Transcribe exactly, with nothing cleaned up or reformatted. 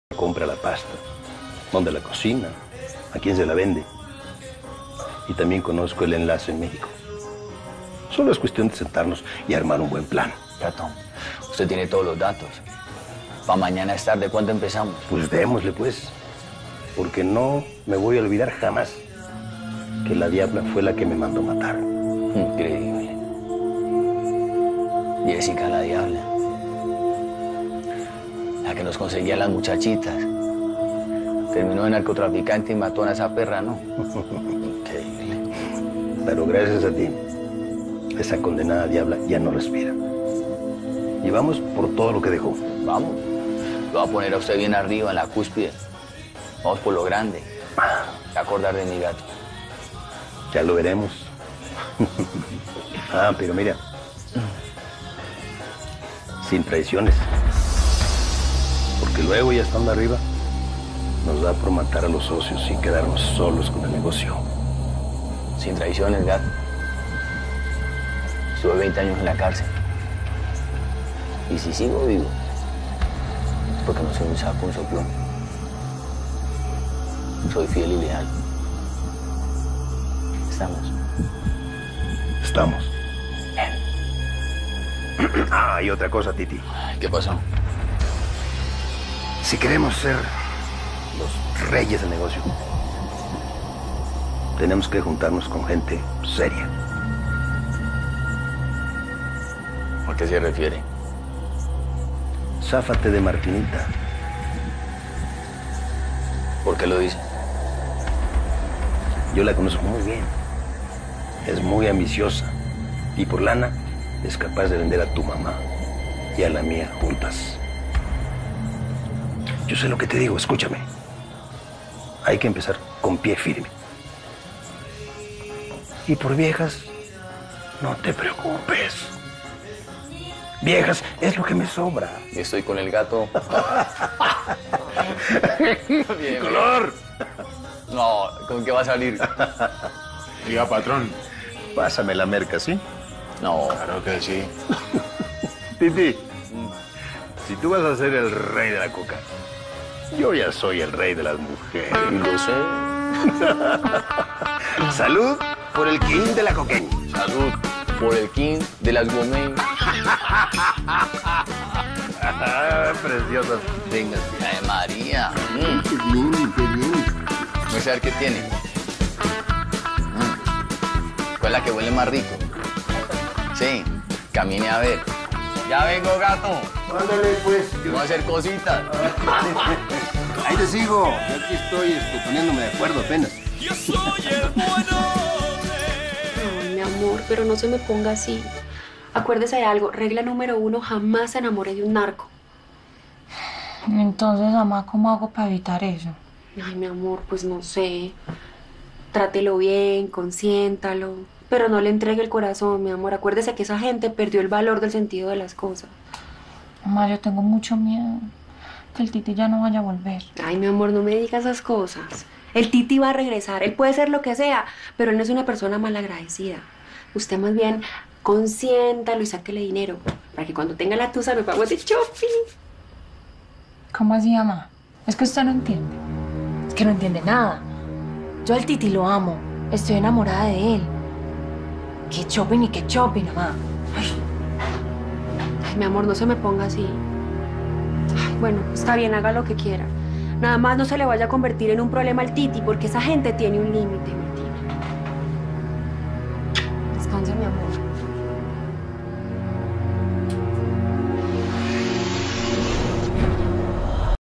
compra la pasta, dónde la cocina, a quién se la vende. Y también conozco el enlace en México. Solo es cuestión de sentarnos y armar un buen plan. Gato, usted tiene todos los datos. Para mañana es tarde, ¿cuándo empezamos? Pues démosle, pues. Porque no me voy a olvidar jamás que la diabla fue la que me mandó matar. Increíble. Jessica, la diabla. La que nos conseguía las muchachitas. Terminó de narcotraficante y mató a esa perra, ¿no? Increíble. Pero gracias a ti, esa condenada diabla ya no respira. Y vamos por todo lo que dejó. Vamos. Lo va a poner a usted bien arriba, en la cúspide. Vamos por lo grande. Se va a acordar de mi gato. Ya lo veremos. Ah, pero mira. Sin traiciones. Porque luego, ya estando arriba, nos da por matar a los socios y quedarnos solos con el negocio. Sin traiciones, gato. Estuve veinte años en la cárcel. Y si sigo vivo, es porque no soy un saco, un soplón. Soy fiel y leal. ¿Estamos? Estamos. Bien. Ah, y otra cosa, Titi. ¿Qué pasó? Si queremos ser los reyes del negocio, tenemos que juntarnos con gente seria. ¿A qué se refiere? Záfate de Martinita. ¿Por qué lo dice? Yo la conozco muy bien. Es muy ambiciosa. Y por lana es capaz de vender a tu mamá y a la mía juntas. Yo sé lo que te digo, escúchame. Hay que empezar con pie firme. Y por viejas, no te preocupes. Viejas es lo que me sobra. Estoy con el gato. Bien, ¡Color! No, ¿con qué va a salir? Diga, patrón. Pásame la merca, ¿sí? No. Claro que sí. Titi, si tú vas a ser el rey de la coca, yo ya soy el rey de las mujeres. Lo sé. Salud por el king de la coqueña. Salud por el king de las gomey. Ah, preciosas. Venga. Ay, María. Mm. Qué bien, qué bien. Vamos a ver qué tiene. Mm. ¿Cuál es la que huele más rico? Sí, camine a ver. Ya vengo, gato. Ándale, pues. Vamos a hacer cositas. Ahí te sigo. Yo aquí estoy este, poniéndome de acuerdo apenas. Yo soy el bueno. Ay, mi amor, pero no se me ponga así. Acuérdese de algo, regla número uno, jamás se enamore de un narco. Entonces, mamá, ¿cómo hago para evitar eso? Ay, mi amor, pues no sé. Trátelo bien, consiéntalo. Pero no le entregue el corazón, mi amor. Acuérdese que esa gente perdió el valor del sentido de las cosas. Mamá, yo tengo mucho miedo. Que el Titi ya no vaya a volver. Ay, mi amor, no me diga esas cosas. El Titi va a regresar. Él puede ser lo que sea, pero él no es una persona malagradecida. Usted más bien consiéntalo y sáquele dinero. Para que cuando tenga la tusa me pague de shopping. ¿Cómo así, mamá? Es que usted no entiende. Es que no entiende nada. Yo al Titi lo amo. Estoy enamorada de él. ¿Qué shopping y qué shopping, mamá? Ay. Ay, mi amor, no se me ponga así. Ay, bueno, está bien, haga lo que quiera. Nada más no se le vaya a convertir en un problema al Titi, porque esa gente tiene un límite.